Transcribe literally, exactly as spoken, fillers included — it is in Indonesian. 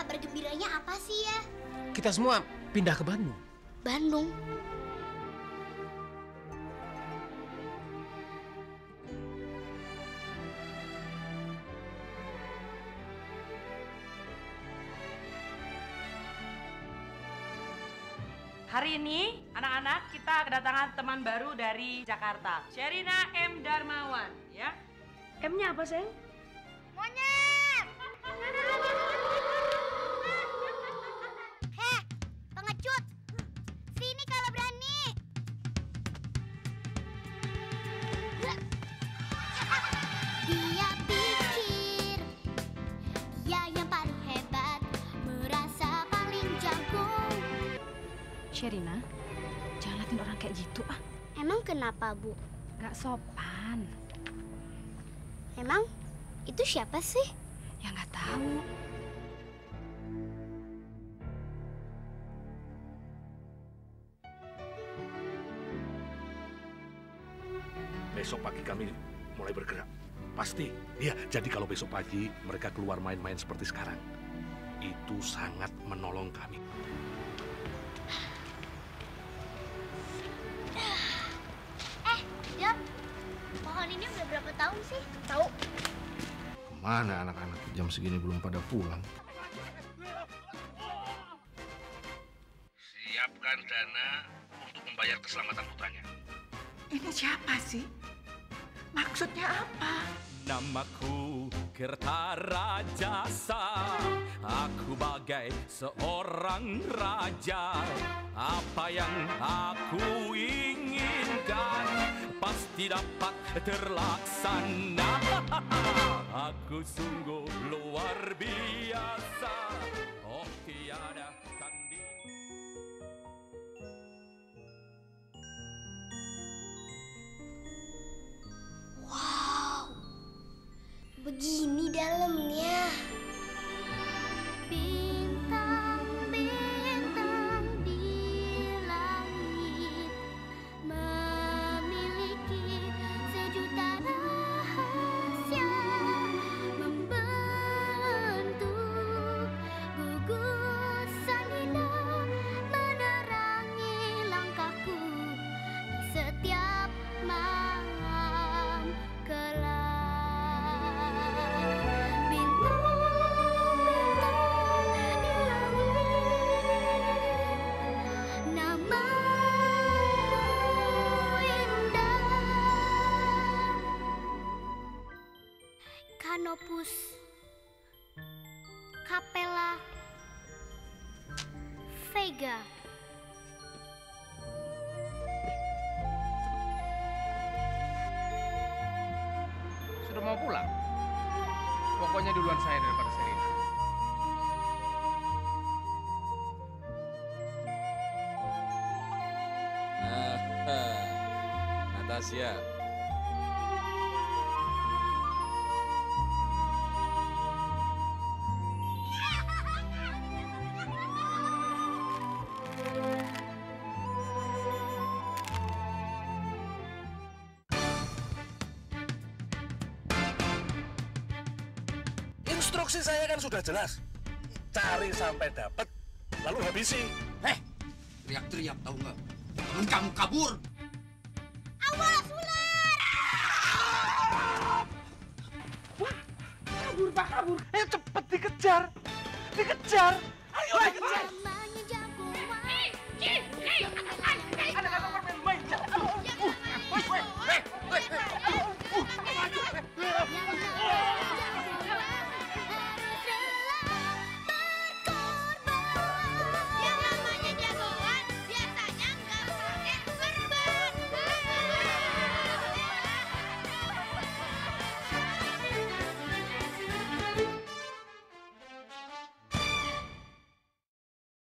kabar gembiranya apa sih ya? Kita semua pindah ke Bandung. Bandung? Hari ini, anak-anak, kita kedatangan teman baru dari Jakarta. Sherina M. Darmawan, ya. M-nya apa, Seng? Monyet! Heh, pengecut! Sini kalau berani! Dia pikir dia yang paling hebat, merasa paling jago. Sherina, jangan latin orang kayak gitu ah. Emang kenapa, Bu? Gak sopan. Emang itu siapa sih? Ya nggak tahu. Besok pagi kami mulai bergerak. Pasti. Ya, jadi kalau besok pagi mereka keluar main-main seperti sekarang, itu sangat menolong kami. Eh, Jam, pohon ini udah berapa tahun sih? Tahu? Kemana anak-anak jam segini belum pada pulang? Siapkan dana untuk membayar keselamatan putranya. Ini siapa sih? Maksudnya apa? Namaku Kertarajasa, aku bagai seorang raja. Apa yang aku inginkan pasti dapat terlaksana. Aku sungguh luar biasa. Oh, tiada tanding. Wow, begini dalamnya. Bintang-bintang di langit memiliki sejuta rahasia, membentuk gugusan indah, menerangi langkahku di setiap malam gelap. Canopus Capella Vega. Sudah mau pulang? Pokoknya duluan saya daripada Sherina. Natasha. Instruksi saya kan sudah jelas. Cari sampai dapat, lalu habisi. Heh, teriak-teriak tahu nggak? Temen kamu kabur. Awas ular! Kabur, Pak, kabur. Ayo cepet dikejar. Dikejar. Ayo, dikejar.